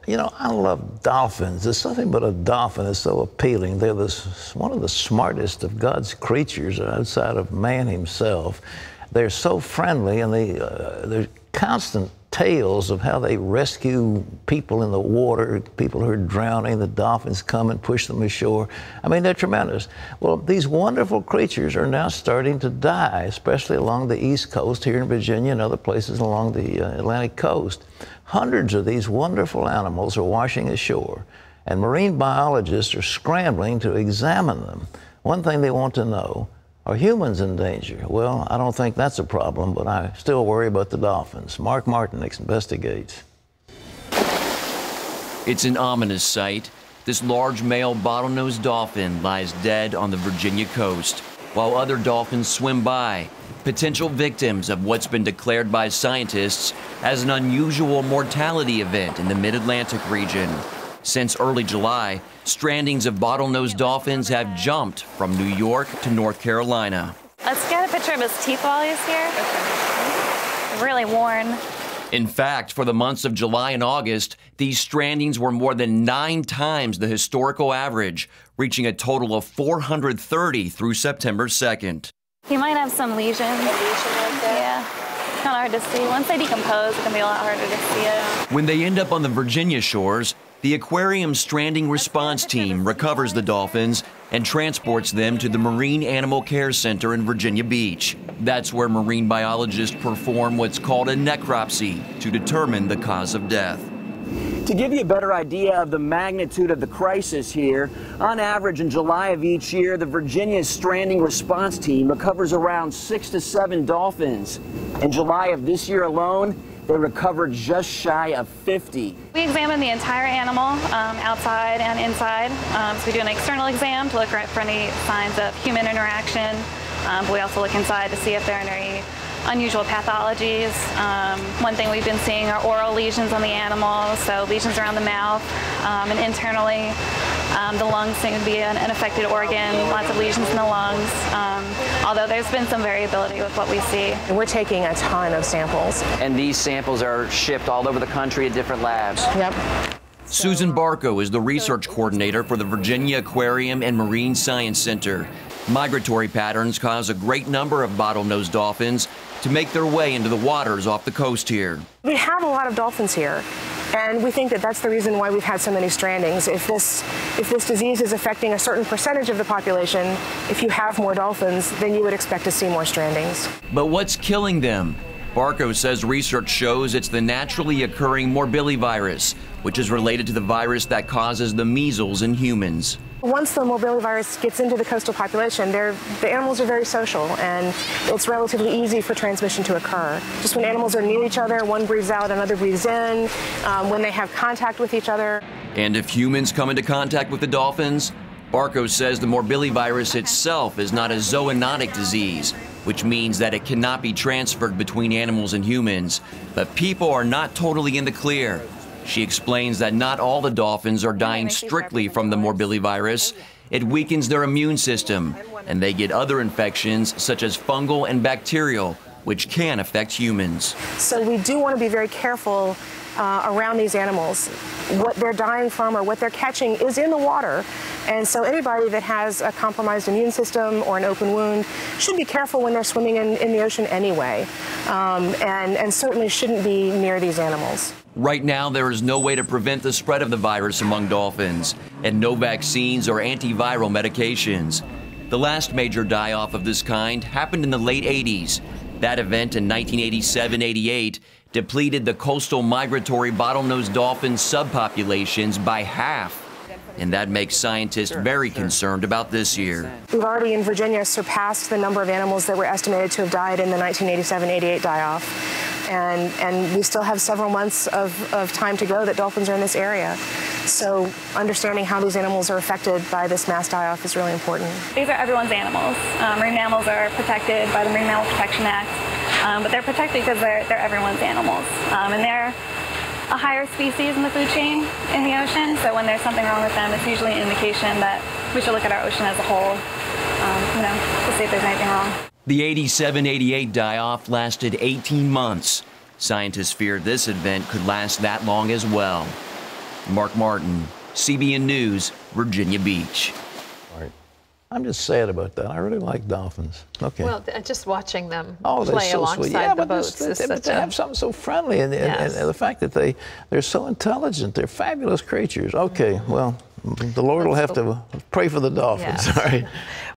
You know, I love dolphins. There's something about a dolphin that's so appealing. They're one of the smartest of God's creatures outside of man himself. They're so friendly, and they're constant tales of how they rescue people in the water, people who are drowning. The dolphins come and push them ashore. I mean, they're tremendous. Well, these wonderful creatures are now starting to die, especially along the East Coast here in Virginia and other places along the Atlantic coast. Hundreds of these wonderful animals are washing ashore, and marine biologists are scrambling to examine them. One thing they want to know: are humans in danger? Well, I don't think that's a problem, but I still worry about the dolphins. Mark Martin investigates. It's an ominous sight. This large male bottlenose dolphin lies dead on the Virginia coast, while other dolphins swim by, potential victims of what's been declared by scientists as an unusual mortality event in the mid-Atlantic region. Since early July, strandings of bottlenose dolphins have jumped from New York to North Carolina. Let's get a picture of his teeth while he's here. Okay. Really worn. In fact, for the months of July and August, these strandings were more than 9 times the historical average, reaching a total of 430 through September 2nd. He might have some lesions. Yeah. It's kind of hard to see. Once they decompose, it can be a lot harder to see it. When they end up on the Virginia shores, the aquarium stranding response team recovers the dolphins and transports them to the Marine Animal Care Center in Virginia Beach. That's where marine biologists perform what's called a necropsy to determine the cause of death. To give you a better idea of the magnitude of the crisis here, on average in July of each year, the Virginia Stranding Response Team recovers around 6 to 7 dolphins. In July of this year alone, they recovered just shy of 50. We examine the entire animal, outside and inside. So we do an external exam to look for any signs of human interaction. But we also look inside to see if there are any unusual pathologies. One thing we've been seeing are oral lesions on the animal, so lesions around the mouth, and internally. The lungs seem to be an affected organ, lots of lesions in the lungs, although there's been some variability with what we see. And we're taking a ton of samples. And these samples are shipped all over the country at different labs. Yep. Susan Barco is the research coordinator for the Virginia Aquarium and Marine Science Center. Migratory patterns cause a great number of bottlenose dolphins to make their way into the waters off the coast here. We have a lot of dolphins here, and we think that that's the reason why we've had so many strandings. If this disease is affecting a certain percentage of the population, if you have more dolphins, then you would expect to see more strandings. But what's killing them? Barco says research shows it's the naturally occurring morbillivirus, which is related to the virus that causes the measles in humans. Once the morbillivirus gets into the coastal population, the animals are very social, and it's relatively easy for transmission to occur. Just when animals are near each other, one breathes out, another breathes in, when they have contact with each other. And if humans come into contact with the dolphins, Barco says the morbillivirus itself is not a zoonotic disease, which means that it cannot be transferred between animals and humans. But people are not totally in the clear. She explains that not all the dolphins are dying strictly from the morbillivirus. It weakens their immune system, and they get other infections such as fungal and bacterial, which can affect humans. So we do want to be very careful around these animals. What they're dying from or what they're catching is in the water. And so anybody that has a compromised immune system or an open wound should be careful when they're swimming in the ocean anyway, and certainly shouldn't be near these animals. Right now, there is no way to prevent the spread of the virus among dolphins, and no vaccines or antiviral medications. The last major die-off of this kind happened in the late 80s. That event in 1987-88 depleted the coastal migratory bottlenose dolphin subpopulations by half. And that makes scientists very concerned about this year. We've already in Virginia surpassed the number of animals that were estimated to have died in the 1987-88 die-off. And we still have several months of time to go that dolphins are in this area. So understanding how these animals are affected by this mass die-off is really important. These are everyone's animals. Marine mammals are protected by the Marine Mammal Protection Act, but they're protected because they're everyone's animals. And they're a higher species in the food chain in the ocean, so when there's something wrong with them, it's usually an indication that we should look at our ocean as a whole, to see if there's anything wrong. The 87-88 die-off lasted 18 months. Scientists fear this event could last that long as well. Mark Martin, CBN News, Virginia Beach. I'm just sad about that. I really like dolphins. Okay. Well, just watching them they're play so alongside sweet. Yeah, the but boats is but such they a... have something so friendly, and Yes. the fact that they're so intelligent, they're fabulous creatures. Okay, well, the Lord will have to pray for the dolphins. Yes. All right.